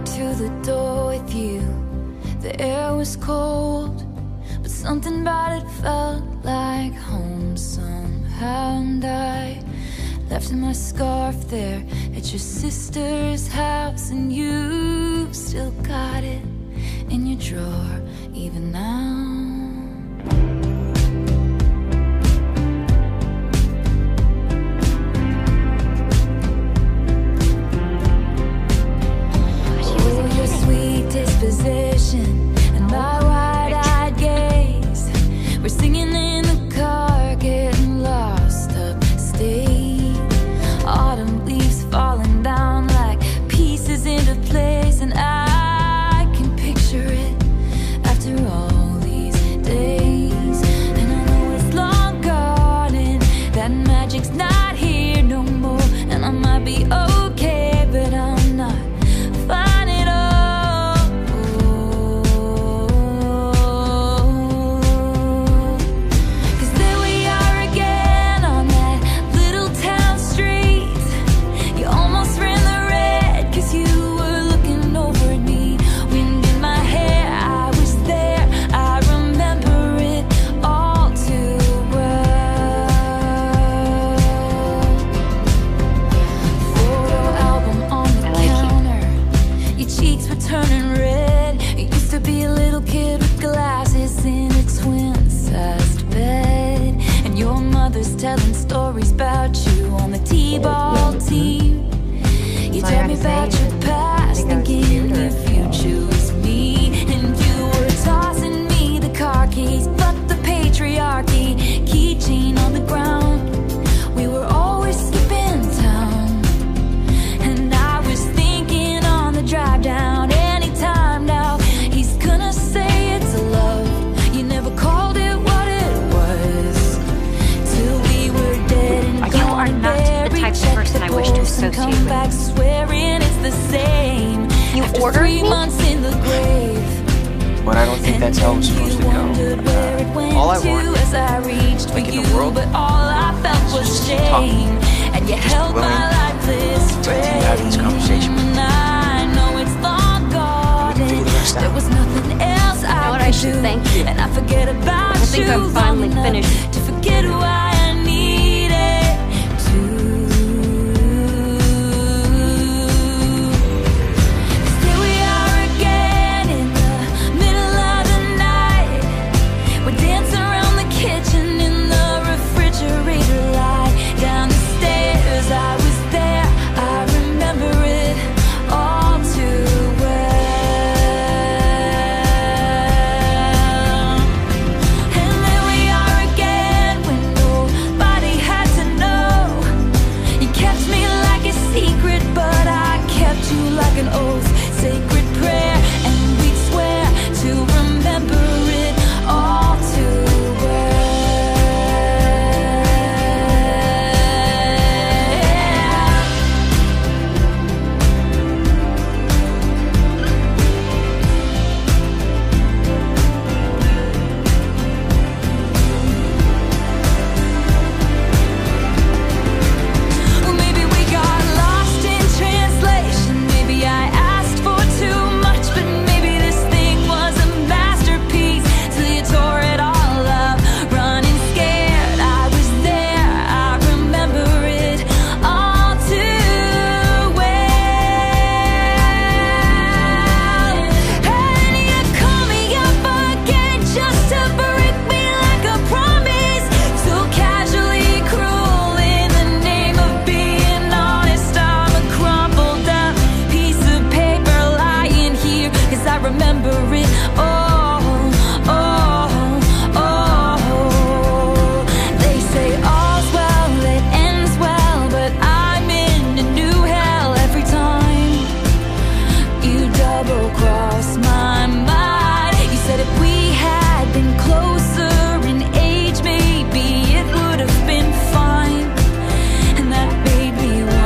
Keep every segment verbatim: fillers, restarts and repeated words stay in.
to the door with you. The air was cold, but something about it felt like home somehow. And I left my scarf there at your sister's house, and you still got it in your drawer even now. Disposition and my wide-eyed gaze, we're singing in the car, getting lost upstate. Autumn leaves falling down like pieces into place, and I can picture it after all these days. And I know it's long gone and that magic's not here no more, and I might be okay, but I'm not fine at all. Telling stories about you on the T-ball team. You told me about your past, thinking your future was me. And you were tossing me the car keys, but the patriarchy, keychain on the ground. We were always skipping town, and I was thinking on the drive down, anytime now he's gonna say it's a love. You never called it what it was. You are not the type of person I wish to associate with. Swearing it's the same. You ordered me? But I don't think that's how it's supposed to go. Uh, all I want, like in the world, but all I felt was shame. And you held my life this way. Having this conversation with you. I know it's long gone. There was nothing else I, I know what I should thank you. And I forget about I think you I'm finally finished. To forget who I an oath, sacred prayer, and we'd swear to remember it all too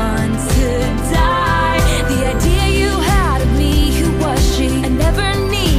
I never need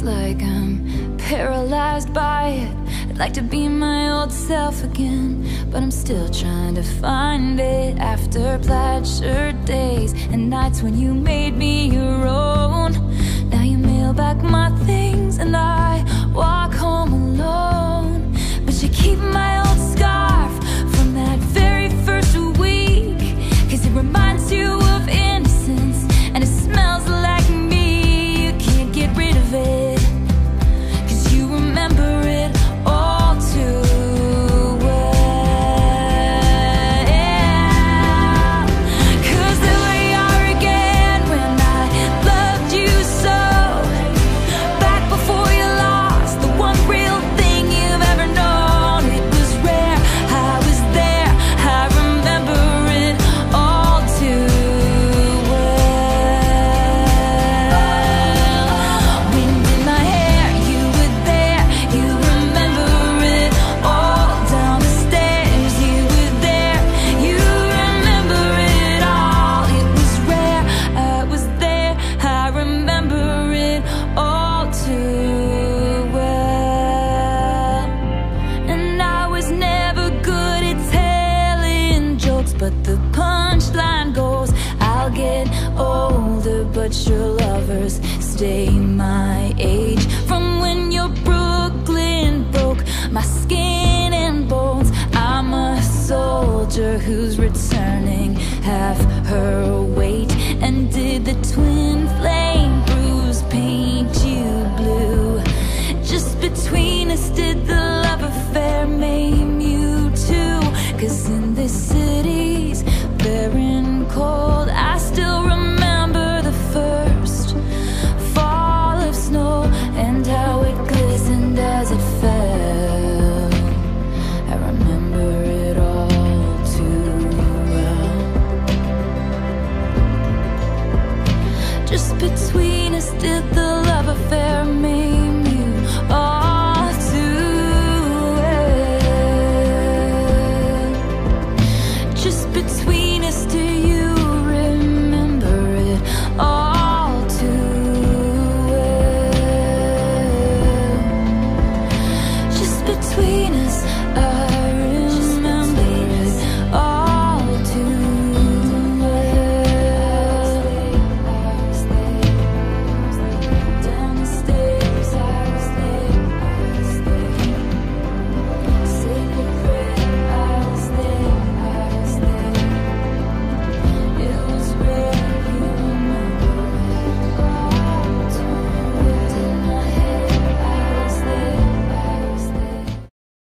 like I'm paralyzed by it. I'd like to be my old self again, but I'm still trying to find it. After plaid shirt days and nights when you made me your own, now you mail back my things and I walk home alone. But you keep my old scarf from that very first week, 'cause it reminds you of innocence and it smells like me. You can't get rid of it, 'cause you remember it all too well. 'Cause there we are again when I loved you so, back before you lost the one real thing you've ever known. It was rare, I was there, I remember it all too well. Wind in my hair, you were there, you remember it all. Down the stairs, you were there, you remember it all. It was rare, I was there, I remember it all too well. And I was never good at telling jokes, but the punchline goes, I'll get older, but your lovers stay my age. From when your Brooklyn broke my skin and bones, I'm a soldier who's returning half her weight. And did the twin flame